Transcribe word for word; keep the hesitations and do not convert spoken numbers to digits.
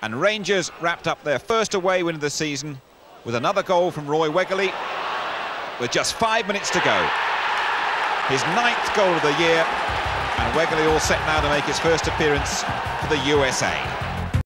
And Rangers wrapped up their first away win of the season with another goal from Roy Wegerle with just five minutes to go. His ninth goal of the year, and Wegerle all set now to make his first appearance for the U S A.